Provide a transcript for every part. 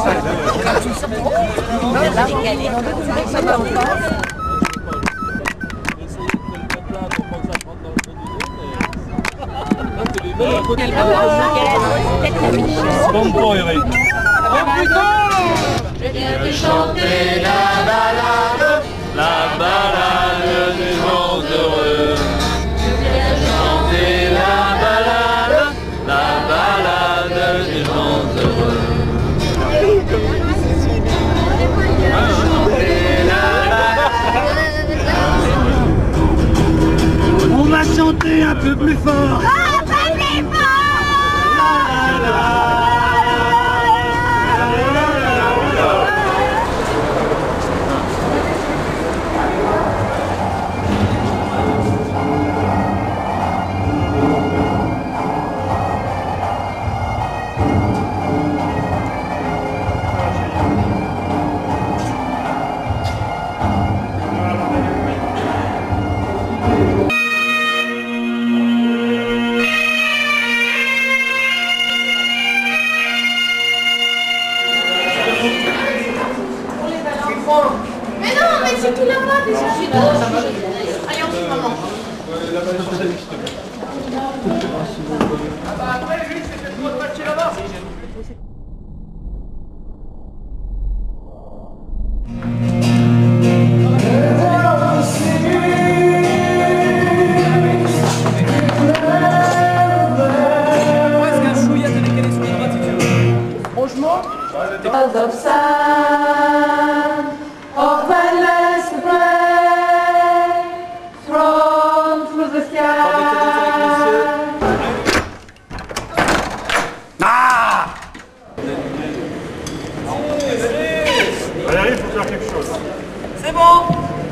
Bon pour Eric. Je viens de chanter la balade des gens heureux. Je viens de chanter la balade des gens heureux. On va chanter un peu plus fort. Mais non, mais si tu l'as pas déjà. Allez, on se maman. Après, lui, c'était trop de matcher là-bas. Of sand, of endless spray, thrown through the sky. Ah! Valérie, il faut faire quelque chose. C'est bon.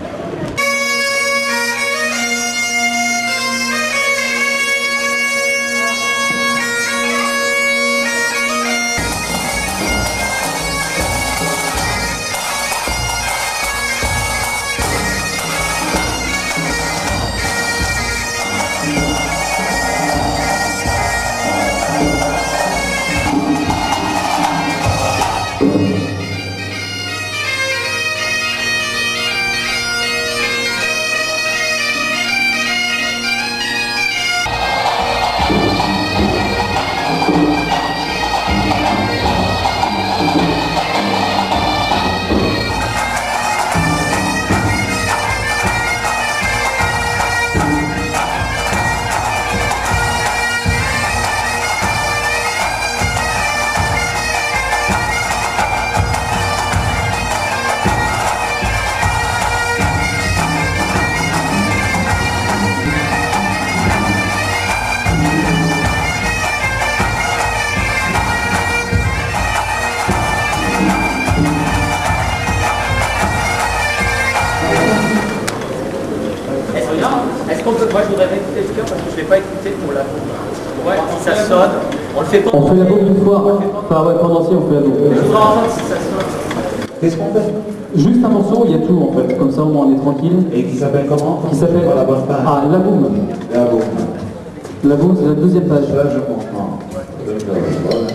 Est-ce qu'on peut... Moi, je voudrais réécouter le cœur parce que je ne l'ai pas écouté pour la boum. Ouais, si ça sonne, on le fait pas. On fait la boucle une fois. Enfin, ouais, pendant on fait la boucle. Je voudrais entendre si ça sonne. Qu'est-ce qu'on fait? Juste un morceau, il y a tout en fait. Comme ça, au moins, on est tranquille. Et qui s'appelle comment? Qui s'appelle la bonne page. Ah, la boum. La boum. La boum, c'est la deuxième page. Ça, je comprends. Voilà.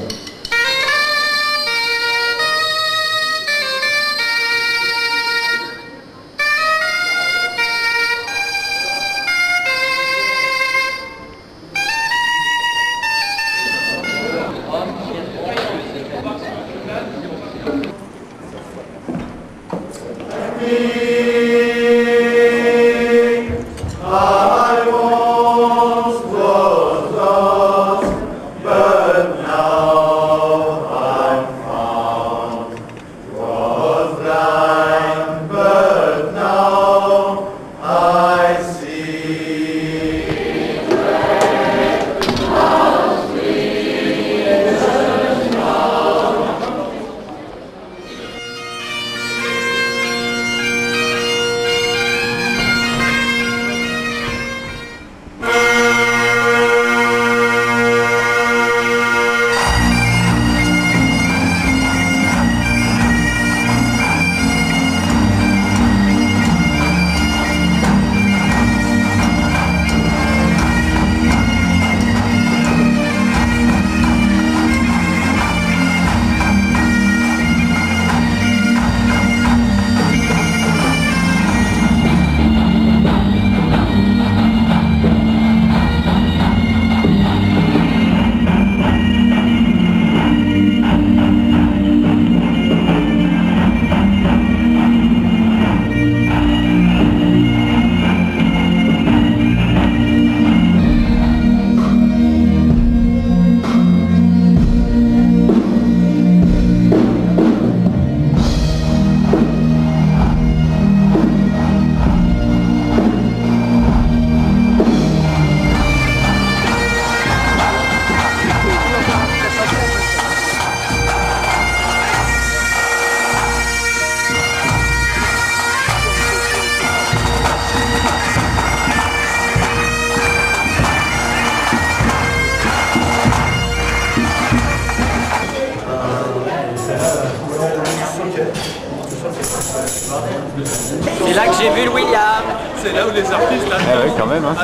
C'est là que j'ai vu le William. C'est là où les artistes, là. Ah oui, quand même. Hein.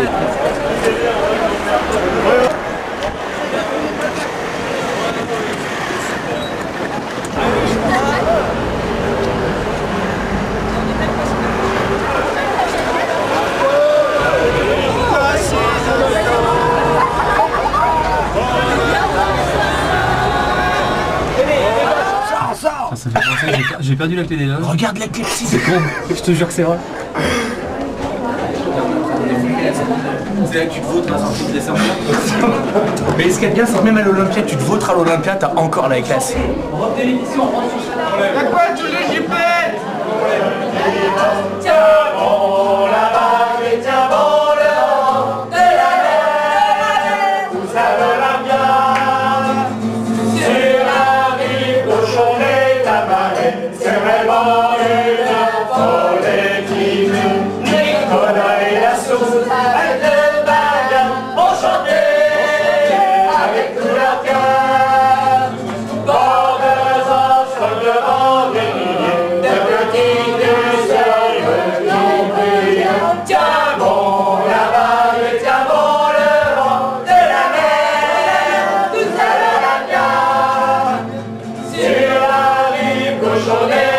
Ça fait penser que j'ai perdu la clé des loges. Regarde la clé, c'est con. Je te jure que c'est vrai. C'est là que tu te vautres à la sortie de l'essence. Mais ce qui est bien, c'est que même à l'Olympia, tu te vautres à l'Olympia, t'as encore la classe. On refait l'émission, on rentre sur ça. Y'a quoi, tous les JP? Tiens bon la vague et tiens bon le vent de la mer, où ça va bien. Sur la rive cochonnée, ta marée, c'est vraiment une folie qui nous Nicolas et la sauce avec le baguette, on chantait avec tout leur cœur. Bordeaux entre le vent des milliers de petites sœurs qui brillent. Tiens bon la vague, tiens bon le vent de la mer, tout ça va bien. Sur la rive cochonnée.